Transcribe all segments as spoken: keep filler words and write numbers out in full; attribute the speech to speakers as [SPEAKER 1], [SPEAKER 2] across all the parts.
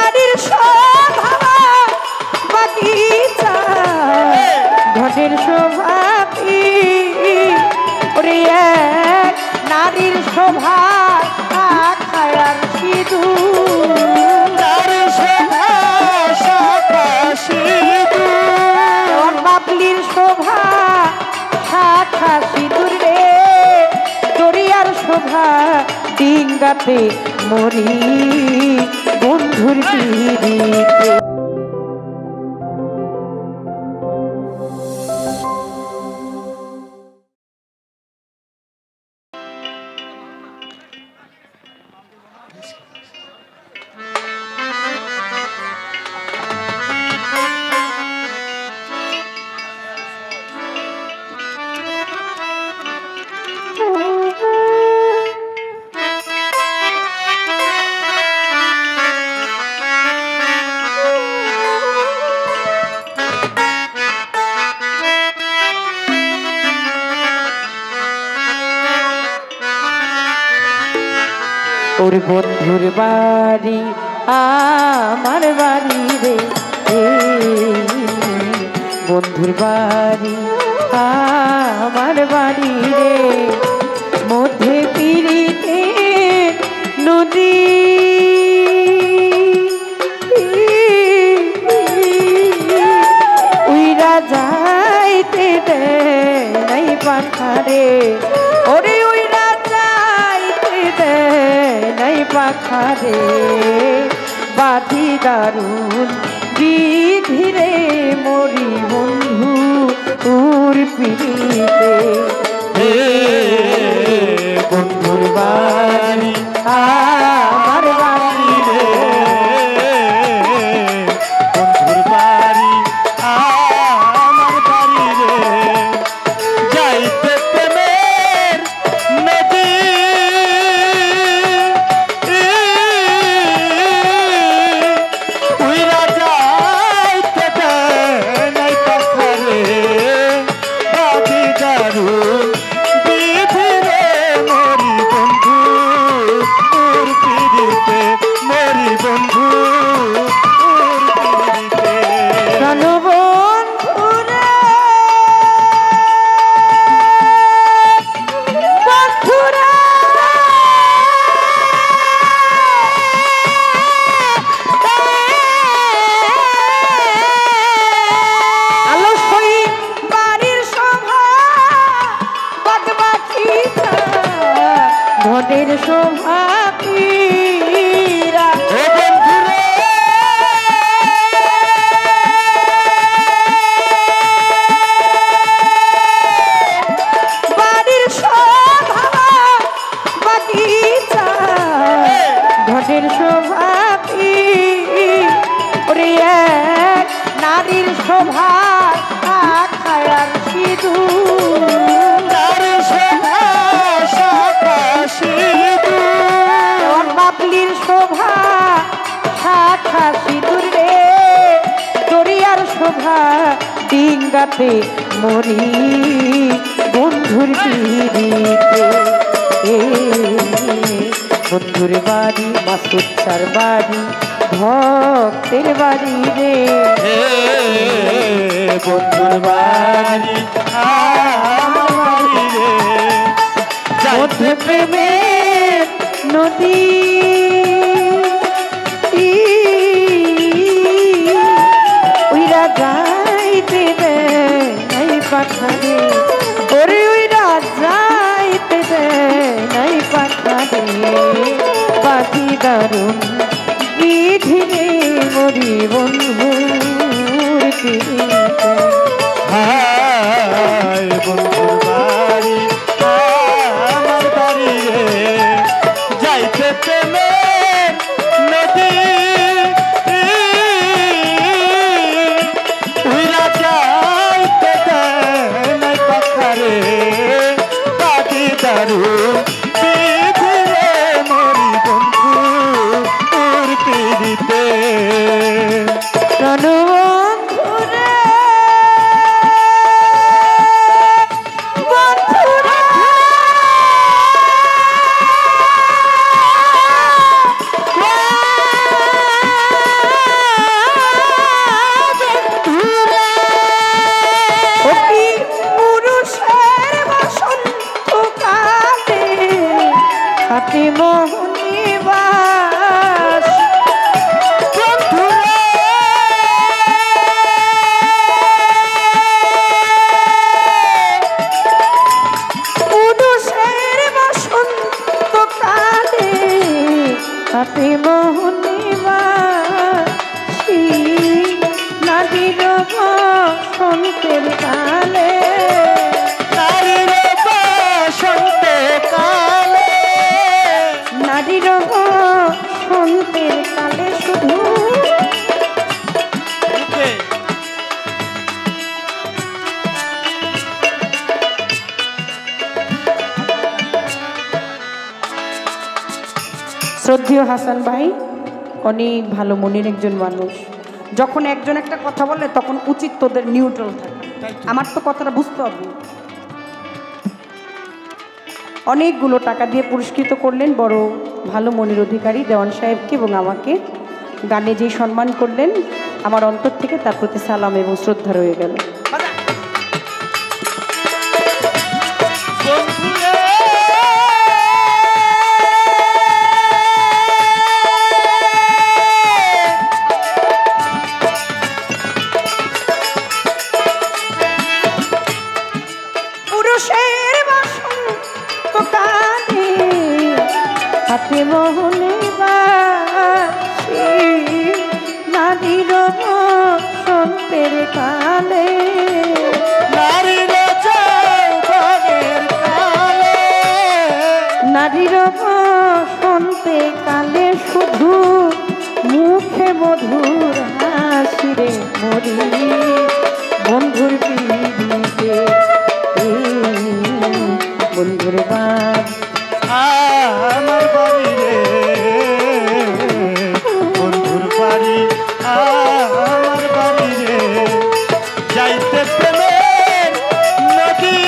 [SPEAKER 1] নারীর শোভা বাগিচা ঘটের শোভা কি ওরে এক নারীর শোভা খায়ার সিঁদুর
[SPEAKER 2] নারীর শোভা শাখা সিঁদুর
[SPEAKER 1] বাবলির শোভা শাখা সিঁদুর রে দরিয়ার শোভা ডিঙ্গাতে মরি বন্ধুর পিড়িতে ওর বন্ধুর বাড়ি আমার বাড়ি রে বন্ধুর বাড়ি আমার বাড়ি রে মধ্যে পিড়িতে নদী উইরা যাইতে দেয় নাই পাখারে ওরে উইরা যাইতে দেয় নাই পাখারে বাধি দারুণ বিধিরে মরি বন্ধু তোর পিড়িতে বন্ধুর বাড়ি আমার বাড়ি রে
[SPEAKER 2] বন্ধুর বাড়ি আমার বাড়ি রে যাইতে প্রেমের নদী উইরা যাইতে দেয় নাই পাখারে বাধি দারুণ বিধি রে মরি বন্ধু তোর পিড়িতে মরি বন্ধু তোর পিড়িতে
[SPEAKER 1] বন্ধুরে বন্ধুরে আলসই বাড়ির শোভা বাদবাকিটা ঘটের শোভা পীরা
[SPEAKER 2] ও বন্ধুরে
[SPEAKER 1] বাড়ির শোভা বাগিচা ঘটের শোভা কি ওরে এক নারীর শোভা খায়ার সিঁদুর
[SPEAKER 2] নারীর শোভা শাখা সিঁদুর
[SPEAKER 1] বাবলির শোভা শাখা সিঁদুর রে দরিয়ার শোভা ডিঙ্গাতে মরি বন্ধুর পিড়িতে বন্ধুর বাড়ি মাসুচ্চার বাড়ি ভক্তের বাড়ি রে
[SPEAKER 2] বন্ধুর বাড়ি আমার বাড়ি রে
[SPEAKER 1] মধ্যে প্রেমের নদী উইরা যাইতে দেয় নাই পাখারে ওরে উইরা যাইতে দেয় নাই পাখারে পাখি দারুণ বিধিরে মরি বন্ধুর পিড়িতে
[SPEAKER 2] হায় বন্ধুর বাড়ি আমার বাড়ি রে যাইতে প্রেমের নদী উইরা যাইতে দেয় নাই পাখারে বাড়ি দারুণ বিধিরে মরি বন্ধু তোর পিড়িতে
[SPEAKER 1] বন্ধুরে বন্ধুরে বসন্তের কালে
[SPEAKER 2] নারীর বসন্তে কালে
[SPEAKER 1] নারীর বসন্তের কালে শুধু শ্রদ্ধেয় হাসান ভাই অনেক ভালো মনের একজন মানুষ। যখন একজন একটা কথা বলে তখন উচিত তোদের নিউট্রাল থাকে। আমার তো কথাটা বুঝতে হবে। অনেকগুলো টাকা দিয়ে পুরস্কৃত করলেন বড় ভালো মনের অধিকারী দেওয়ান সাহেবকে এবং আমাকে। গানে যে সম্মান করলেন আমার অন্তর থেকে তার প্রতি সালাম এবং শ্রদ্ধা রয়ে গেল। হাতে মোহনে বাসি নারীর বসন্তের কালে
[SPEAKER 2] নারীর যৌবনের কালে
[SPEAKER 1] নারীর বসন্তে কালে শুধু মুখে মধুর হাসিরে মরি বন্ধুর পিড়িতে বন্ধুর বাপ
[SPEAKER 2] আমার বাড়ি রে বন্ধুর বাড়ি আমার বাড়ি রে যাইতে প্রেমের নদী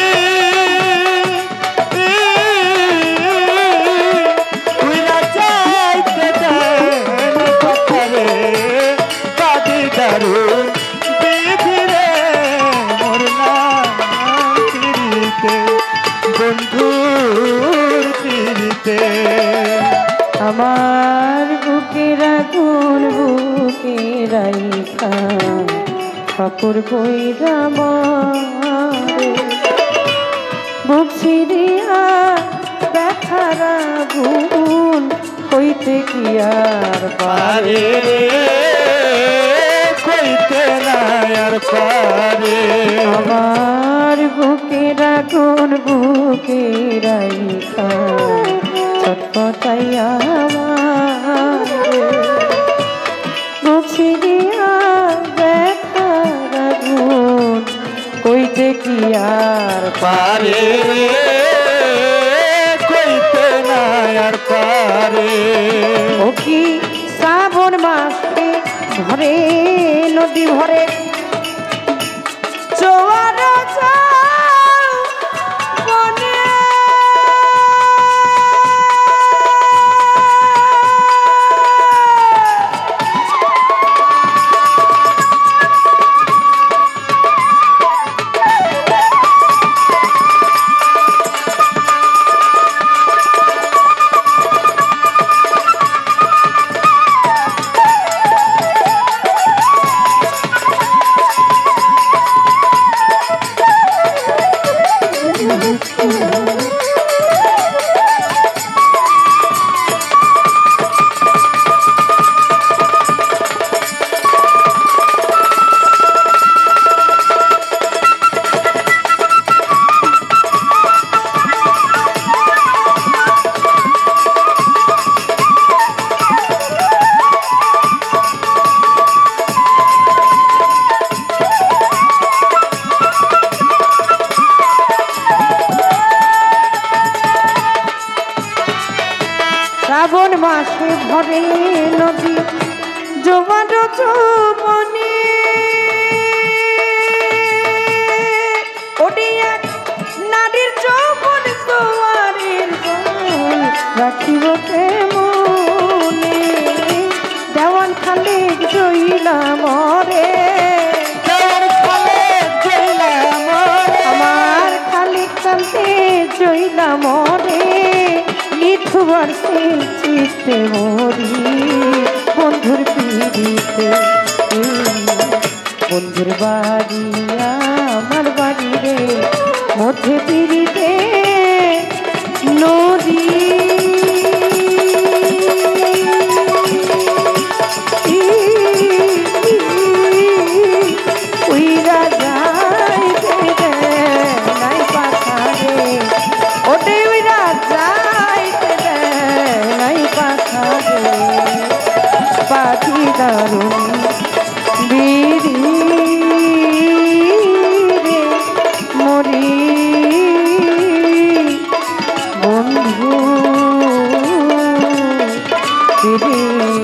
[SPEAKER 2] উইরা যাইতে দেন পাথরে কাঁদি দারুণ বিধি রে মোর নাম পিড়িতে বন্ধুর পিড়িতে
[SPEAKER 1] আমার বুকের আগুন বুকে রাইখা ঠাকুর কইরা মারে বুক ছিড়িয়া ব্যথার আগুন হইতে কি আর পারে
[SPEAKER 2] কইতে না আর পারে
[SPEAKER 1] আমার বুকের আগুন বুকে রাইখা ছটফটাইয়া বুক ছিড়িয়া ব্যথার আগুন কইতে কি আর
[SPEAKER 2] পারে কইতে না আর পারে
[SPEAKER 1] ও কি শ্রাবণ মাসে ভরে নদী ভরে জোয়ার যায় বনে শ্রাবণ মাসে ভরে নদী জোয়ার যৌবনে ওডিয়া নারীর যৌবন জোয়ারের জল রাখিব মনে দেওয়ান খালে জইলা মরে আমার খালি কান্তে জইলা মরে মিথুয়ার চিত্তে মরি বন্ধুর পিড়িতে বন্ধুর বাড়ি আমার বাড়ি রে মধ্যে পিড়িতে নদী উইরা যা তারুণী রে মরি বন্ধু রে।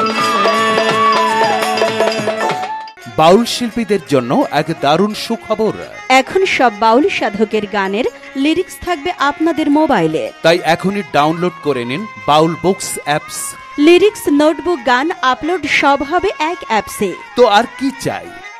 [SPEAKER 3] বাউল শিল্পীদের জন্য এক দারুণ সুখবর।
[SPEAKER 4] এখন সব বাউল সাধকের গানের লিরিক্স থাকবে আপনাদের মোবাইলে।
[SPEAKER 3] তাই এখনই ডাউনলোড করে নিন Baul books apps.
[SPEAKER 4] Lyrics, notebook, গান আপলোড সব হবে এক অ্যাপসে।
[SPEAKER 3] তো আর কি চাই?